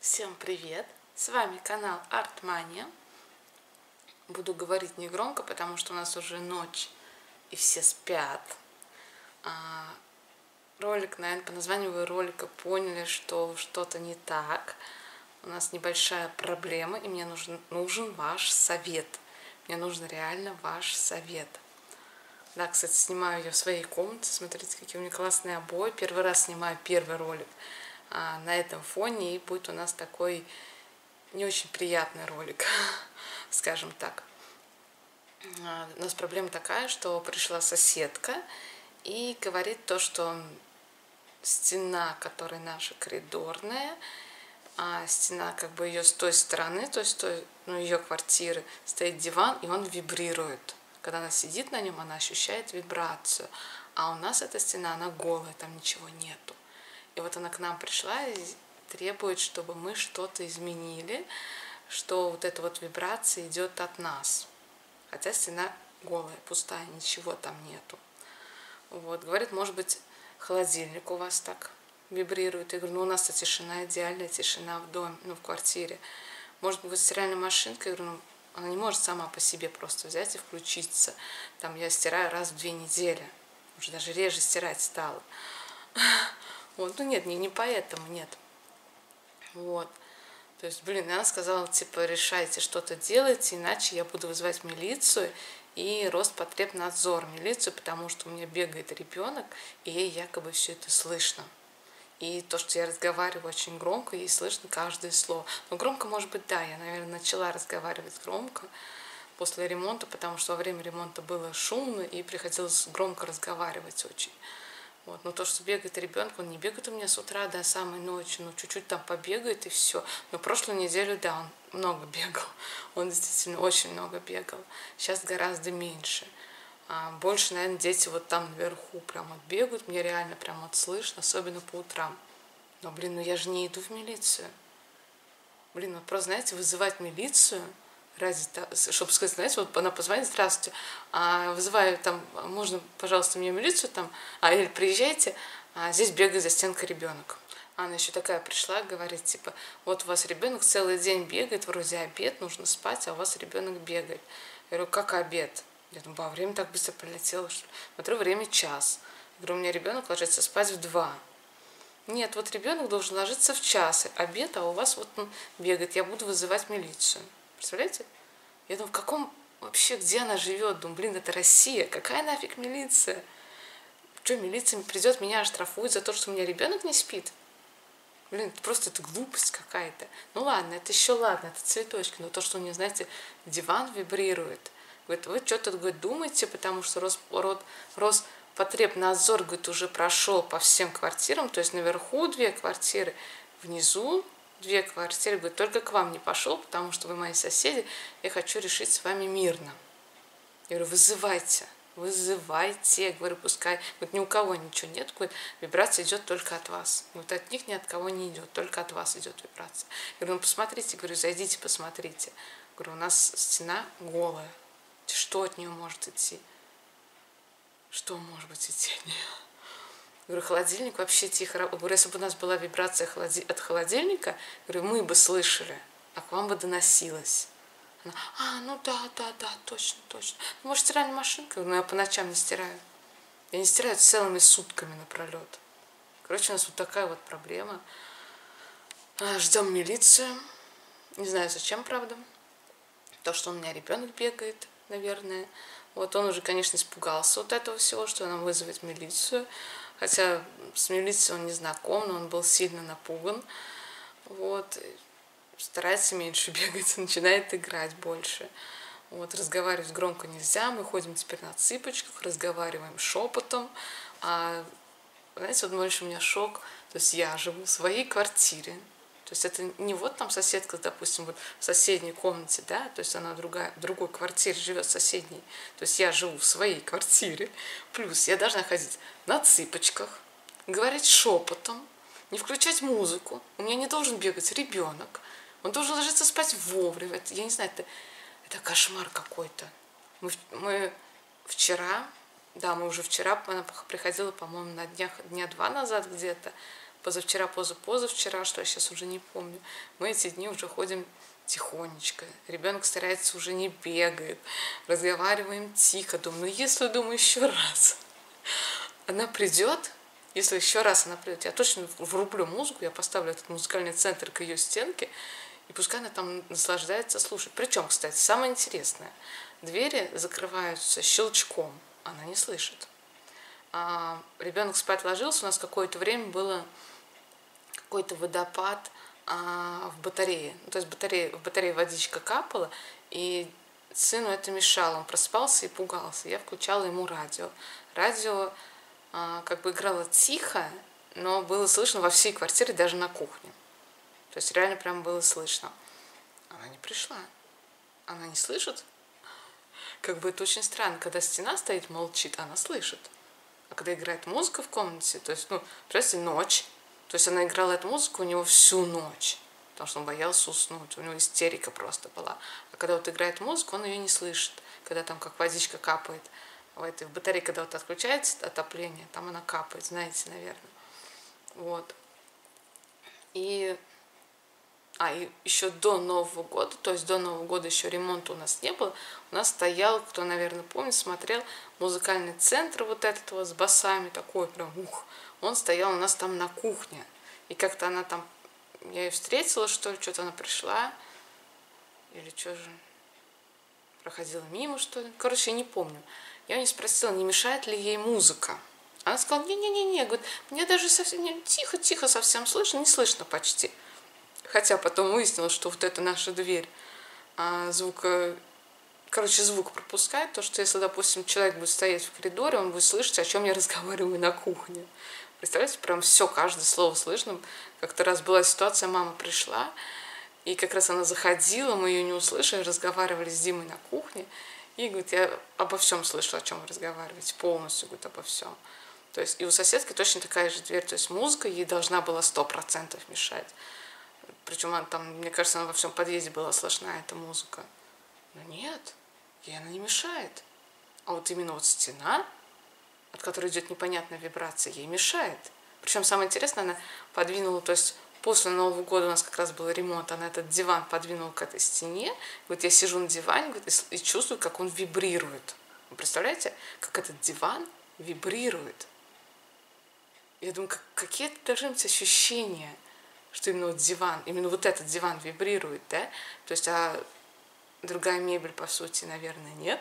Всем привет! С вами канал Артмания. Буду говорить негромко, потому что у нас уже ночь и все спят. Ролик, наверное, по названию ролика поняли, что что-то не так. У нас небольшая проблема, и мне нужен ваш совет. Мне нужен реально ваш совет. Да, кстати, снимаю ее в своей комнате. Смотрите, какие у меня классные обои. Первый раз снимаю первый ролик на этом фоне, и будет у нас такой не очень приятный ролик, скажем так. У нас проблема такая, что пришла соседка и говорит то, что стена, которая наша коридорная, стена как бы ее с той стороны, то есть ее квартиры, стоит диван, и он вибрирует. Когда она сидит на нем, она ощущает вибрацию. А у нас эта стена, она голая, там ничего нету. И вот она к нам пришла и требует, чтобы мы что-то изменили, что вот эта вот вибрация идет от нас. Хотя стена голая, пустая, ничего там нету. Вот, говорит, может быть, холодильник у вас так вибрирует. Я говорю, ну у нас-то тишина, идеальная тишина в доме, в квартире. Может быть, стиральная машинка, я говорю, ну она не может сама по себе просто взять и включиться. Там я стираю раз в 2 недели. Уже даже реже стирать стала. Вот, ну нет, не поэтому, нет. Вот. То есть, она сказала, типа, решайте, что-то делайте, иначе я буду вызывать милицию и Роспотребнадзор милицию, потому что у меня бегает ребенок, и ей якобы все это слышно. И то, что я разговариваю очень громко, ей слышно каждое слово. Но громко, может быть, да, я, наверное, начала разговаривать громко после ремонта, потому что во время ремонта было шумно, и приходилось громко разговаривать очень. Вот. Но то, что бегает ребенок, он не бегает у меня с утра до самой ночи, чуть-чуть там побегает и все. Но прошлую неделю, да, он много бегал, он действительно очень много бегал. Сейчас гораздо меньше. Больше, наверное, дети вот там наверху прям вот бегают, мне реально прям вот слышно, особенно по утрам. Но, я же не иду в милицию. Вот просто, знаете, вызывать милицию, чтобы сказать, знаете, вот она позвонит, здравствуйте, вызываю там, можно, пожалуйста, мне милицию там, или приезжайте, здесь бегает за стенкой ребенок. Она еще такая пришла, говорит, типа, вот у вас ребенок целый день бегает, вроде обед, нужно спать, а у вас ребенок бегает. Я говорю, как обед? Я думаю, время так быстро пролетело, что ли? Смотрю, время час. Я говорю, у меня ребенок ложится спать в 2. Нет, вот ребенок должен ложиться в час, обед, а у вас вот он бегает, я буду вызывать милицию. Представляете? Я думаю, в каком вообще, где она живет? Думаю, это Россия, какая нафиг милиция? Что, милиция придет, меня оштрафует за то, что у меня ребенок не спит? Это глупость какая-то. Ну ладно, это еще ладно, это цветочки, но то, что у нее, знаете, диван вибрирует. Говорит, вы что-то, думаете, потому что Роспотребнадзор, говорит, уже прошел по всем квартирам, то есть наверху 2 квартиры, внизу 2 квартиры, говорит, только к вам не пошел, потому что вы мои соседи, я хочу решить с вами мирно. Я говорю, вызывайте, я говорю, пускай, ни у кого ничего нет, вибрация идет только от вас. От них ни от кого не идет, только от вас идет вибрация. Я говорю, посмотрите, говорю, зайдите, посмотрите. Говорю, у нас стена голая. Что от нее может идти? Что может быть идти от нее? Говорю, холодильник вообще тихо. Говорю, если бы у нас была вибрация от холодильника, говорю, мы бы слышали, а к вам бы доносилось. Она, ну да, точно. Может, стиральная машинка? Но я по ночам не стираю. Я не стираю целыми сутками напролет. Короче, у нас вот такая вот проблема. Ждем милицию. Не знаю, зачем, правда. То, что у меня ребенок бегает, наверное. Вот он уже, конечно, испугался вот этого всего, что она вызовет милицию. Хотя с милицией он не знаком, но он был сильно напуган. Вот. Старается меньше бегать, начинает играть больше. Вот, разговаривать громко нельзя, мы ходим теперь на цыпочках, разговариваем шепотом. Знаете, вот больше у меня шок, то есть я живу в своей квартире, то есть это не вот там соседка, допустим, вот в соседней комнате, да, то есть она в другой квартире живет, соседней, то есть я живу в своей квартире, плюс я должна ходить на цыпочках, говорить шепотом, не включать музыку, у меня не должен бегать ребенок, он должен ложиться спать вовремя. Я не знаю, это кошмар какой-то. Мы вчера, она приходила, по-моему, дня 2 назад где-то, позавчера, позавчера, что я сейчас уже не помню, мы эти дни уже ходим тихонечко. Ребенок старается, уже не бегает. Разговариваем тихо. Думаю, если, еще раз она придет, если еще раз она придет, я точно врублю музыку, я поставлю этот музыкальный центр к ее стенке, и пускай она там наслаждается, слушает. Причем, кстати, самое интересное, двери закрываются щелчком, она не слышит. Ребенок спать ложился, у нас какое-то время было какой-то водопад в батарее. То есть в батарее водичка капала, и сыну это мешало. Он просыпался и пугался. Я включала ему радио. Радио как бы играло тихо, но было слышно во всей квартире, даже на кухне. То есть реально прям было слышно. Она не пришла. Она не слышит. Как бы это очень странно, когда стена стоит, молчит, она слышит. А когда играет музыка в комнате, то есть, представьте, ночь. То есть она играла эту музыку у него всю ночь, потому что он боялся уснуть, у него истерика просто была. А когда вот играет музыку, он ее не слышит, когда там как водичка капает. В батарее, когда вот отключается отопление, там она капает, знаете, наверное. Вот. И еще до Нового года, то есть до Нового года еще ремонта у нас не было, у нас стоял, кто, наверное, помнит, смотрел, музыкальный центр вот этот вот с басами, такой прям, он стоял у нас там на кухне. И как-то она там, я ее встретила, что ли, что-то она пришла, или что же, проходила мимо, что ли. Короче, я не помню. Я у нее спросила, не мешает ли ей музыка. Она сказала, не-не-не, говорит, мне даже совсем тихо совсем слышно, не слышно почти. Хотя потом выяснилось, что вот эта наша дверь звук пропускает, то что если, допустим, человек будет стоять в коридоре, он будет слышать, о чем я разговариваю на кухне. Представляете, прям все, каждое слово слышно. Как-то раз была ситуация, мама пришла, и как раз она заходила, мы ее не услышали, разговаривали с Димой на кухне, и, говорит, я обо всем слышала, о чем вы разговариваете, полностью, говорит, обо всем. То есть и у соседки точно такая же дверь, то есть музыка ей должна была 100% мешать. Причем она там, мне кажется, она во всем подъезде была слышна, эта музыка. Но нет, ей она не мешает. А вот именно вот стена, от которой идет непонятная вибрация, ей мешает. Причем самое интересное, она подвинула, то есть после Нового года у нас как раз был ремонт, она этот диван подвинула к этой стене. Говорит, я сижу на диване, говорит, и чувствую, как он вибрирует. Вы представляете, как этот диван вибрирует? Я думаю, какие это должны быть ощущения, что именно вот диван, именно вот этот диван вибрирует, да? То есть, другая мебель, по сути, наверное, нет.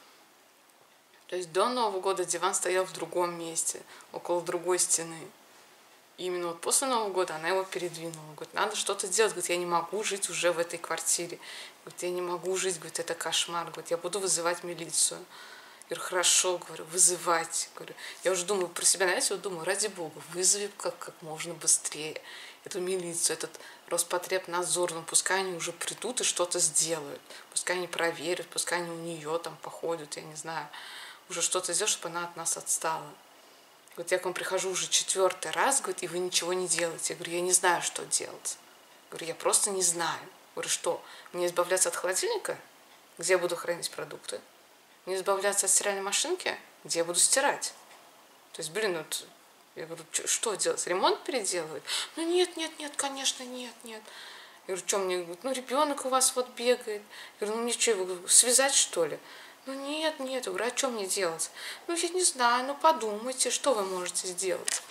То есть до Нового года диван стоял в другом месте, около другой стены. И именно вот после Нового года она его передвинула. Говорит, надо что-то делать. Говорит, я не могу жить уже в этой квартире. Говорит, я не могу жить, говорит, это кошмар. Говорит, я буду вызывать милицию. Я говорю, хорошо, говорю, вызывать. Говорю, я уже думаю про себя, знаете, вот думаю, ради бога, вызови как можно быстрее эту милицию, этот Роспотребнадзор, ну пускай они уже придут и что-то сделают. Пускай они проверят, пускай они у нее там походят, я не знаю, уже что-то сделают, чтобы она от нас отстала. Говорит, я к вам прихожу уже 4-й раз, говорит, и вы ничего не делаете. Я говорю, я не знаю, что делать. Говорю, я просто не знаю. Говорю, что, мне избавляться от холодильника, где я буду хранить продукты? Мне избавляться от стиральной машинки, где я буду стирать? То есть, вот, я говорю, что делать? Ремонт переделывать? Ну нет, конечно, нет. Я говорю, что мне? Ребенок у вас вот бегает. Я говорю, мне что, его связать, что ли? Нет. Я говорю, а что мне делать? Я не знаю, подумайте, что вы можете сделать.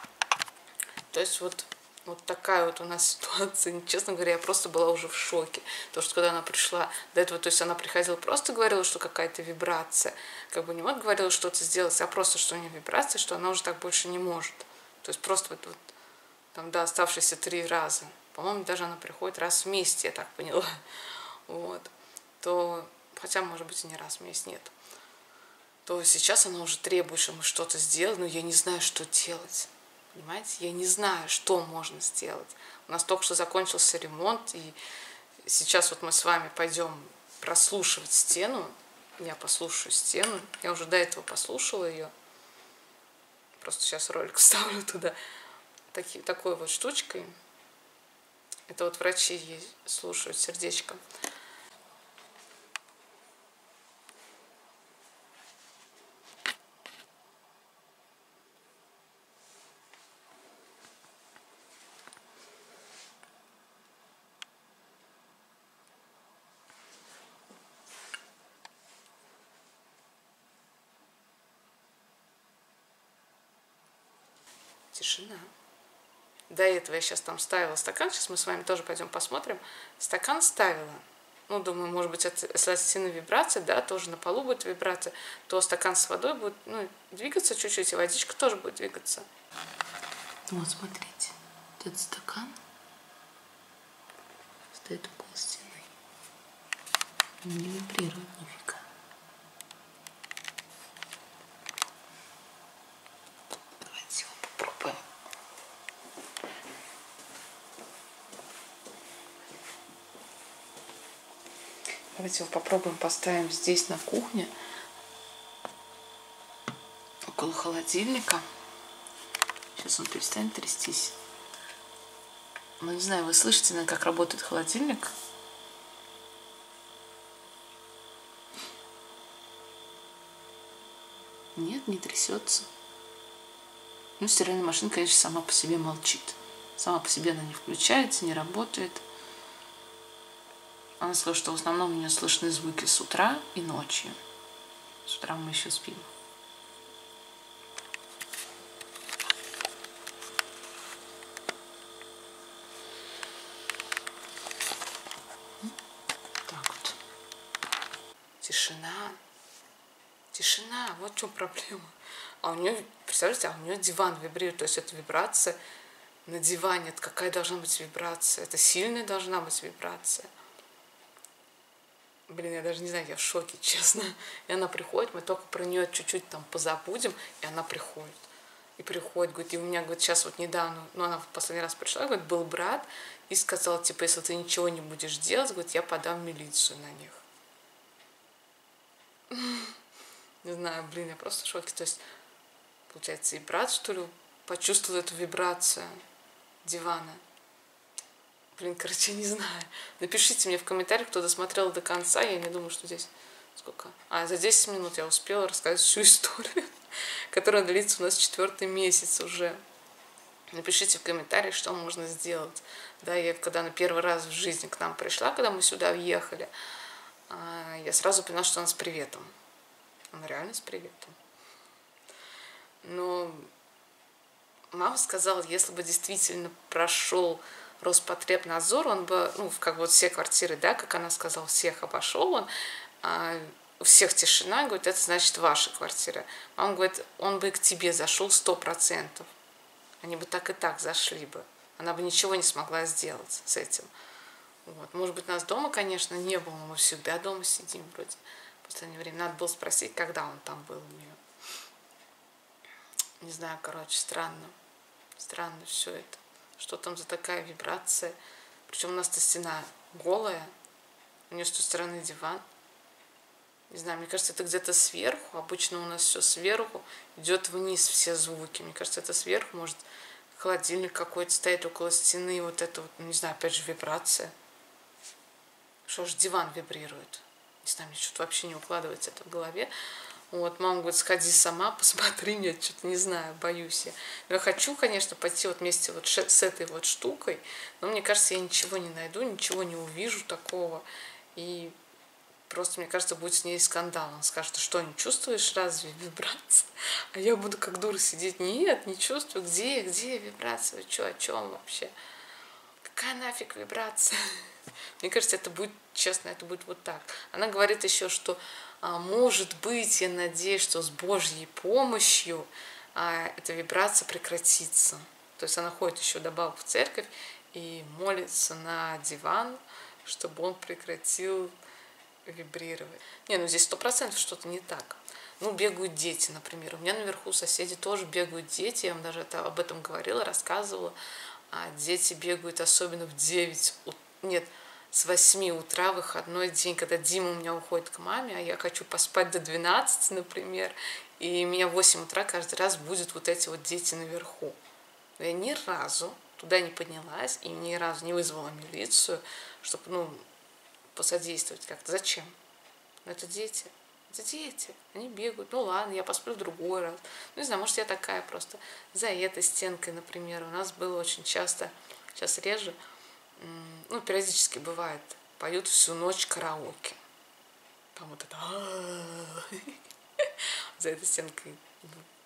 То есть вот такая вот у нас ситуация. Честно говоря, я просто была уже в шоке. Потому что когда она пришла до этого, то есть она приходила, просто говорила, что какая-то вибрация. Как бы не вот говорила что-то сделать, а просто, что у нее вибрация, что она уже так больше не может. То есть просто вот там, да, оставшиеся 3 раза. По-моему, даже она приходит раз в месяц, я так поняла. Вот. То, хотя, может быть, и не раз в месяц, нет. То сейчас она уже требует, чтобы мы что-то сделали, но я не знаю, что делать. Понимаете, я не знаю, что можно сделать. У нас только что закончился ремонт, и сейчас вот мы с вами пойдем прослушивать стену. Я послушаю стену. Я уже до этого послушала ее. Просто сейчас ролик вставлю туда. Такой вот штучкой. Это вот врачи слушают сердечко. тишина. До этого я сейчас там ставила стакан, сейчас мы с вами тоже пойдем посмотрим. Стакан ставила. Ну, думаю, может быть, если сильная вибрация, да, тоже на полу будет вибрация, то стакан с водой будет, ну, двигаться чуть-чуть, и водичка тоже будет двигаться. Вот, смотрите, вот этот стакан стоит около стены. Он не вибрирует нифига. Давайте его попробуем. Давайте его попробуем поставим здесь на кухне, около холодильника. Сейчас он перестанет трястись. Ну, не знаю, вы слышите, наверное, как работает холодильник? Нет, не трясется. Ну, стиральная машина, конечно, сама по себе молчит. Сама по себе она не включается, не работает. Она сказала, что в основном у нее слышны звуки с утра и ночью. С утра мы еще спим. Так вот. Тишина. Тишина. Вот в чем проблема. А у нее, представляете, у нее диван вибрирует. То есть это вибрация на диване. Это какая должна быть вибрация? Это сильная должна быть вибрация. Блин, я даже не знаю, я в шоке, честно. И она приходит, мы только про нее чуть-чуть там позабудем, и она приходит. И приходит, говорит, и у меня, говорит, сейчас вот недавно, ну, она в последний раз пришла, говорит, был брат, и сказал, типа, если ты ничего не будешь делать, говорит, я подам милицию на них. Не знаю, блин, я просто в шоке. То есть, получается, и брат, что ли, почувствовал эту вибрацию дивана. Блин, короче, не знаю. Напишите мне в комментариях, кто досмотрел до конца. Я не думаю, что здесь... Сколько? За 10 минут я успела рассказать всю историю, которая длится у нас 4-й месяц уже. Напишите в комментариях, что можно сделать. Да, я когда на первый раз в жизни к нам пришла, когда мы сюда въехали, я сразу поняла, что она с приветом. Она реально с приветом. Но мама сказала, если бы действительно прошел Роспотребнадзор, он бы, ну, как вот все квартиры, да, как она сказала, всех обошел он, у всех тишина, говорит, это значит ваша квартира. Мама говорит, он бы к тебе зашел 100%. Они бы так и так зашли бы. Она бы ничего не смогла сделать с этим. Вот. Может быть, нас дома, конечно, не было, мы всегда дома сидим вроде в последнее время. Надо было спросить, когда он там был у нее. Не знаю, короче, странно. Странно все это. Что там за такая вибрация? Причем у нас-то стена голая, у нее с той стороны диван. Не знаю, мне кажется, это где-то сверху. Обычно у нас все сверху, идет вниз все звуки. Мне кажется, это сверху, может, холодильник какой-то стоит около стены, вот это вот, не знаю, опять же, вибрация. Что ж диван вибрирует? Не знаю, мне что-то вообще не укладывается это в голове. Вот, мама говорит, сходи сама, посмотри, я что-то не знаю, боюсь я. Но я хочу, конечно, пойти вот вместе вот с этой вот штукой, но мне кажется, я ничего не найду, ничего не увижу такого. И просто, мне кажется, будет с ней скандал. Он скажет, ты что, не чувствуешь разве вибрации? А я буду как дура сидеть, нет, не чувствую, где вибрация, вы что, о чем вообще? Какая нафиг вибрация? Мне кажется, это будет, честно, это будет вот так. Она говорит еще, что может быть, я надеюсь, что с Божьей помощью эта вибрация прекратится. То есть она ходит еще добавок в церковь и молится на диван, чтобы он прекратил вибрировать. Не, ну здесь 100% что-то не так. Ну, бегают дети, например. У меня наверху соседи тоже бегают дети. Я вам даже об этом говорила, рассказывала. Дети бегают особенно в 9 утра. Нет, с 8 утра, выходной день, когда Дима у меня уходит к маме, а я хочу поспать до 12, например, и меня в 8 утра каждый раз будут вот эти вот дети наверху. Но я ни разу туда не поднялась и ни разу не вызвала милицию, чтобы, ну, посодействовать как-то. Зачем? Ну, это дети. Это дети. Они бегают. Ну, ладно, я посплю в другой раз. Ну, не знаю, может, я такая просто. За этой стенкой, например, у нас было очень часто, сейчас реже, ну, периодически бывает, поют всю ночь караоке. Там вот это за этой стенкой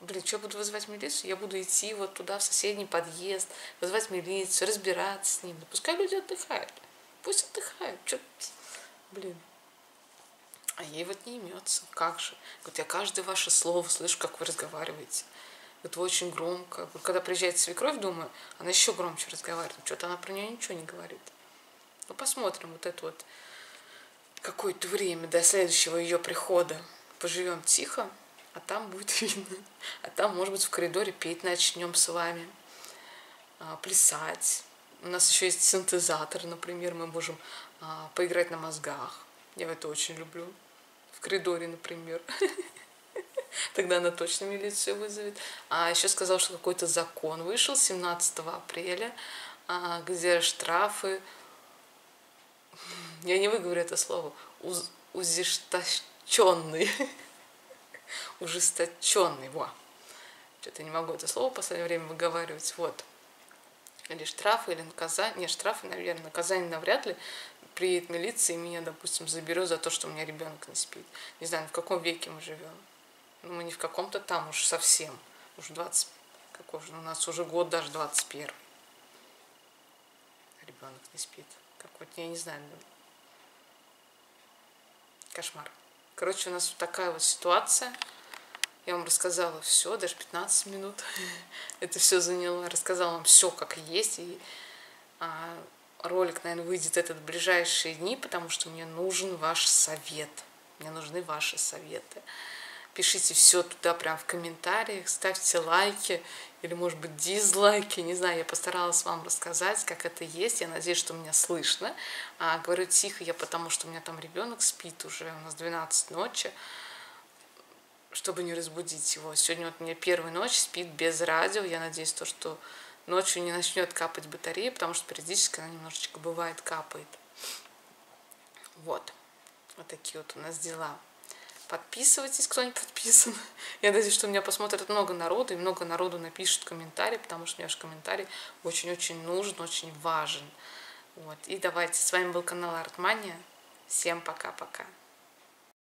Блин, что я буду вызывать милицию? Я буду идти вот туда, в соседний подъезд, вызывать милицию, разбираться с ним. Да пускай люди отдыхают. Пусть отдыхают. Чё, блин. А ей вот не имется. Как же? Вот я каждое ваше слово слышу, как вы разговариваете. Это очень громко. Вот когда приезжает свекровь, думаю, она еще громче разговаривает. Что-то она про нее ничего не говорит. Ну, посмотрим вот это вот какое-то время до следующего ее прихода. Поживем тихо, а там будет видно. А там, может быть, в коридоре петь начнем с вами, плясать. У нас еще есть синтезатор, например, мы можем поиграть на мозгах. Я это очень люблю. В коридоре, например. Тогда она точно милицию вызовет. А еще сказал, что какой-то закон вышел 17 апреля, где штрафы, я не выговорю это слово, ужесточенный. Ужесточенный, во. Что-то не могу это слово в последнее время выговаривать. Вот. Или штрафы, или наказание. Нет, штрафы, наверное, наказание навряд ли. Приедет милиция и меня, допустим, заберет за то, что у меня ребенок не спит. Не знаю, в каком веке мы живем. Ну, мы не в каком-то там уж совсем. Уж 20... Какой же? У нас уже год даже 21. Ребенок не спит. Какой-то, я не знаю. Кошмар. Короче, у нас вот такая вот ситуация. Я вам рассказала все, даже 15 минут. Это все заняло. Рассказала вам все, как есть. И ролик, наверное, выйдет этот в ближайшие дни, потому что мне нужен ваш совет. Мне нужны ваши советы. Пишите все туда прям в комментариях, ставьте лайки или, может быть, дизлайки. Не знаю, я постаралась вам рассказать, как это есть. Я надеюсь, что меня слышно. Говорю тихо я, потому что у меня там ребенок спит уже, у нас 12 ночи, чтобы не разбудить его. Сегодня вот у меня первая ночь, спит без радио. Я надеюсь, что ночью не начнет капать батарея, потому что периодически она немножечко бывает капает. Вот. Вот такие вот у нас дела. Подписывайтесь, кто не подписан. Я надеюсь, что меня посмотрит много народу, и много народу напишет комментарий, потому что мне ваш комментарий очень-очень нужен, очень важен. Вот. И давайте, с вами был канал Артмания. Всем пока-пока.